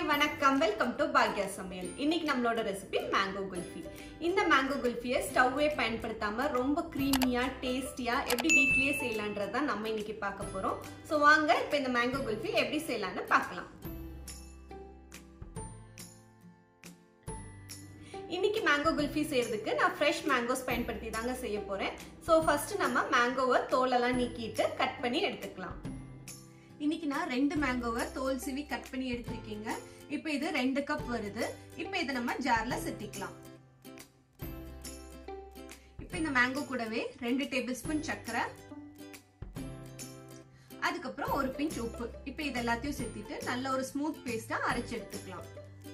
வணக்கம் welcome to Bhagya சமையல். இன்னைக்கு நம்மளோட ரெசிபி மேங்கோ குல்ஃபி. இந்த மேங்கோ குல்ஃபியை ஸ்டவ்வே பயன்படுத்தாம ரொம்ப க்ரீமியா டேஸ்டியா எப்படி வீட்லயே செய்யலாம்ன்றத நம்ம இன்னைக்கு பார்க்க போறோம். சோ வாங்க இப்போ இந்த மேங்கோ குல்ஃபி எப்படி செய்யலாம்னு பார்க்கலாம். இன்னைக்கு மேங்கோ குல்ஃபி செய்யறதுக்கு நான் ஃப்ரெஷ் மேங்கோஸ் பயன்படுத்தி தாங்க செய்ய போறேன். சோ ஃபர்ஸ்ட் நம்ம மேங்கோவை தோலெல்லாம் நீக்கிட்டு கட் பண்ணி எடுத்துக்கலாம். இன்னைக்கு நான் 2 மேங்கோவை தோல் சீவி கட் பண்ணி எடுத்துருக்கீங்க. இப்போ இது 2 கப் வருது. இப்போ இதை நம்ம ஜார்ல சேர்த்திக்கலாம். இப்போ இந்த மேங்கோ கூடவே 2 டேபிள் ஸ்பூன் சர்க்கரை, அதுக்கப்புறம் ஒரு பிஞ்ச் உப்பு. இப்போ இது எல்லாத்தையும் சேர்த்திட்டு நல்ல ஒரு ஸ்மூத் பேஸ்டா அரைச்சு எடுத்துக்கலாம்.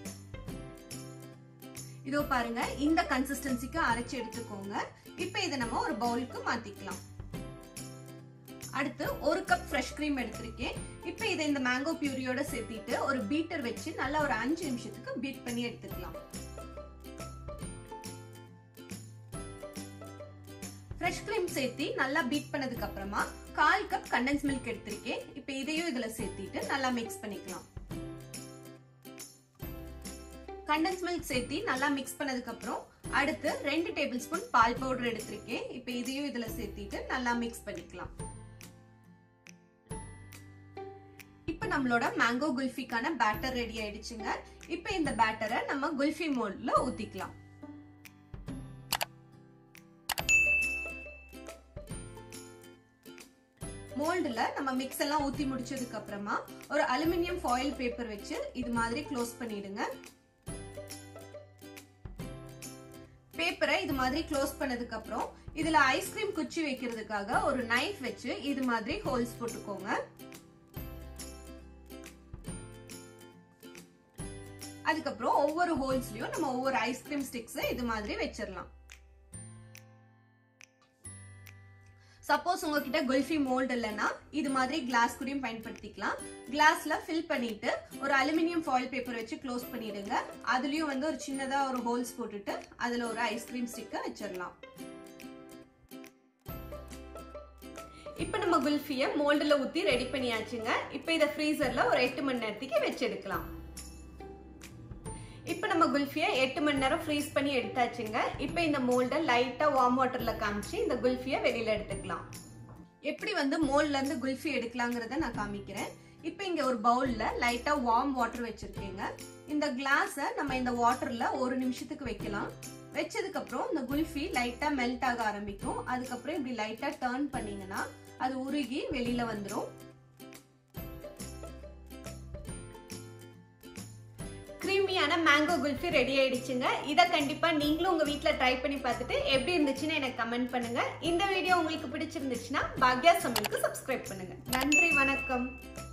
இதோ பாருங்க, இந்த கன்சிஸ்டன்சிக்கு அரைச்சு எடுத்துக்கோங்க. இப்போ இதை நம்ம ஒரு பவுலுக்கு மாத்திக்கலாம். அடுத்து 1 கப் ஃப்ரெஷ் கிரீம் எடுத்திருக்கேன். இப்போ இதை இந்த மேங்கோ பியூரியோட சேர்த்திட்டு ஒரு பீட்டர் வச்சு நல்லா ஒரு 5 நிமிஷத்துக்கு பீட் பண்ணி எடுத்துக்கலாம். ஃப்ரெஷ் கிரீம் சேர்த்தி நல்லா பீட் பண்ணதுக்கு அப்புறமா 1/4 கப் கண்டென்ஸ் மில்க் எடுத்திருக்கேன். இப்போ இதையும் இதுல சேர்த்திட்டு நல்லா மிக்ஸ் பண்ணிக்கலாம். கண்டென்ஸ் மில்க் சேர்த்தி நல்லா மிக்ஸ் பண்ணதுக்கு அப்புறம் அடுத்து 2 டேபிள் ஸ்பூன் பால் பவுடர் எடுத்திருக்கேன். இப்போ இதையும் இதுல சேர்த்திட்டு நல்லா மிக்ஸ் பண்ணிக்கலாம். இப்போ நம்மளோட மேங்கோ குல்ஃபிக்கான பேட்டர் ரெடி ஆயிடுச்சுங்க. இப்போ இந்த பேட்டரை நம்ம குல்ஃபி மோல்ட்ல ஊத்திக்கலாம். மோல்டுல நம்ம மிக்ஸ் எல்லாம் ஊத்தி முடிச்சதுக்கு அப்புறமா ஒரு அலுமினியம் ஃபாயில் பேப்பர் வச்சு இது மாதிரி க்ளோஸ் பண்ணிடுங்க. பேப்பரை இது மாதிரி க்ளோஸ் பண்ணதுக்கு அப்புறம் இதுல ஐஸ்கிரீம் குச்சி வைக்கிறதுக்காக ஒரு நைஃப் வச்சு இது மாதிரி ஹோல்ஸ் போட்டுக்கோங்க. அதுக்கப்புறம் ஒவ்வொரு ஹோல்ஸ்லயும் நம்ம ஒவ்வொரு ஐஸ்கிரீம் ஸ்டிக்ஸ் இது மாதிரி வச்சிடலாம். சப்போஸ் உங்ககிட்ட குல்ஃபி மோல்ட் இல்லைன்னா இது மாதிரி கிளாஸ் கூடயும் பயன்படுத்திக்கலாம். கிளாஸ்ல ஃபில் பண்ணிட்டு ஒரு அலுமினியம் ஃபாயில் பேப்பர் வச்சு க்ளோஸ் பண்ணிடுங்க. அதுலயும் ஒரு சின்னதா ஒரு ஹோல்ஸ் போட்டுட்டு அதுல ஒரு ஐஸ்கிரீம் ஸ்டிக்க வச்சிடலாம். இப்ப நம்ம குல்ஃபிய மோல்டுல ஊத்தி ரெடி பண்ணியாச்சுங்க. இப்ப இத ஃப்ரீசர்ல ஒரு 8 மணி நேரத்துக்கு வச்சு எடுக்கலாம். இப்போ நம்ம குல்ஃபியை 8 மணி நேரம் ஃப்ரீஸ் பண்ணி எடுத்தாச்சுங்க. இப்போ இந்த மோல்டை லைட்டா வார்ம் வாட்டர்ல காமிச்சு இந்த குல்ஃபியை வெளியில எடுத்துக்கலாம். எப்படி மோல்ட்ல இருந்து குல்ஃபி எடுக்கலாங்கிறத நான் காமிக்கிறேன். இப்போ இங்க ஒரு பவுல்ல லைட்டா வார்ம் வாட்டர் வச்சிருக்கேங்க. இந்த கிளாஸை நம்ம இந்த வாட்டர்ல 1 நிமிஷத்துக்கு வைக்கலாம். வச்சதுக்கு அப்புறம் இந்த குல்ஃபி லைட்டா மெல்ட் ஆக ஆரம்பிக்கும். அதுக்கப்புறம் இப்படி லைட்டா டர்ன் பண்ணீங்கன்னா அது உருகி வெளியில வந்துடும். கிரீமியான மேங்கோ குல்ஃபி ரெடி ஆயிடுச்சுங்க. இதை கண்டிப்பா நீங்களும் உங்க வீட்ல ட்ரை பண்ணி பார்த்துட்டு எப்படி இருந்துச்சுன்னு எனக்கு கமெண்ட் பண்ணுங்க. இந்த வீடியோ உங்களுக்கு பிடிச்சிருந்துச்சுன்னா பாக்யா சமையலுக்கு சப்ஸ்கிரைப் பண்ணுங்க. நன்றி, வணக்கம்.